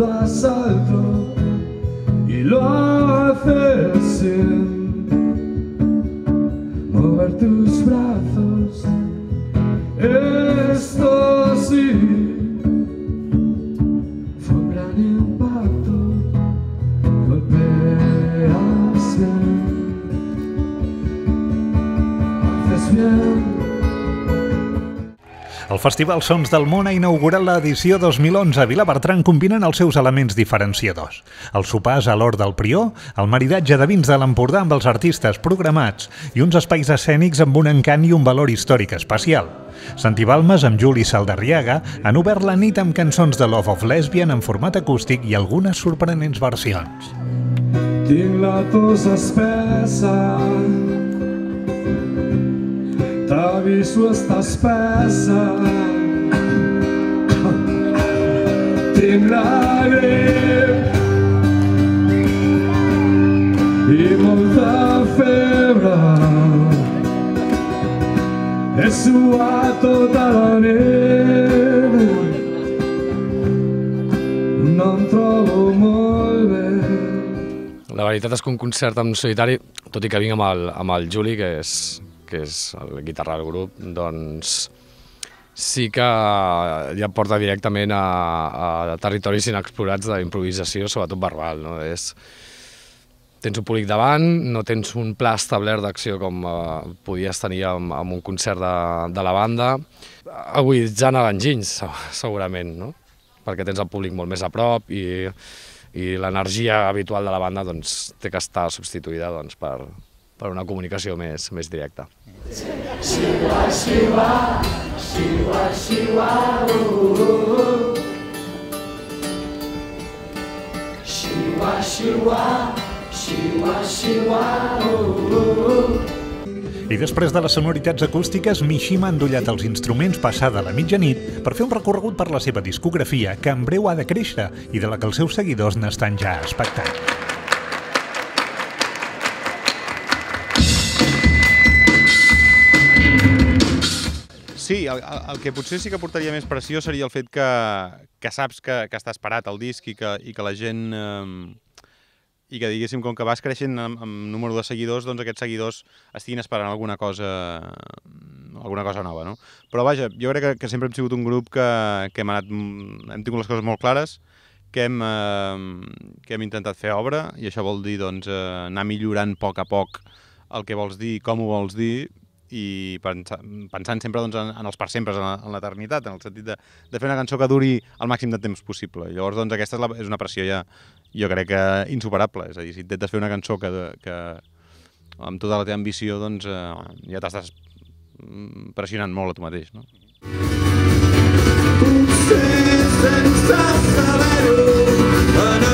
asalto y lo haces sin mover tus brazos. Esto sí fue un gran impacto. Golpeas bien, haces bien. El Festival Sons del Món ha inaugurat l'edició 2011 a Vilabertran combinant els seus elements diferenciadors. Els sopars a l'Hort del Prior, el maridatge de vins de l'Empordà amb els artistes programats i uns espais escènics amb un encant i un valor històric especial. Santibalmes, amb Juli Saldarriaga, han obert la nit amb cançons de Love of Lesbian en format acústic i algunes sorprenents versions. Tinc la tos espessa, t'aviso, està espessa. Tinc la grip i molta febre. He suat tota la nit, no em trobo molt bé. La veritat és que un concert en solitari, tot i que vinc amb el Juli, que és el guitarra del grup, doncs sí que ja em porta directament a territoris inexplorats d'improvisació, sobretot verbal, no? Tens un públic davant, no tens un pla establert d'acció com podies tenir amb un concert de la banda, aguditzant a l'enginys, segurament, no? Perquè tens el públic molt més a prop i l'energia habitual de la banda doncs, té que estar substituïda doncs, per una comunicació més directa. Shiwa, shiwa, shiwa, shiwa, shiwa, shiwa, shiwa, shiwa. I després de les sonoritats acústiques, Mishima ha endollat els instruments passada la mitjanit per fer un recorregut per la seva discografia, que en breu ha de créixer i de la que els seus seguidors n'estan ja expectant. Sí, el que potser sí que portaria més pressió seria el fet que saps que està esperat el disc i que la gent... I que, diguéssim, com que vas creixent amb número de seguidors, doncs aquests seguidors estiguin esperant alguna cosa nova, no? Però vaja, jo crec que sempre hem sigut un grup que hem tingut les coses molt clares, que hem intentat fer obra, i això vol dir doncs, anar millorant a poc el que vols dir, com ho vols dir, i pensant sempre doncs, en els per sempre, en l'eternitat, en el sentit de fer una cançó que duri el màxim de temps possible. I llavors doncs, aquesta és una pressió ja, jo crec que insuperable. És a dir, si intentes fer una cançó que amb tota la teva ambició doncs, ja t'estàs pressionant molt a tu mateix, no? Potser sense saber-ho,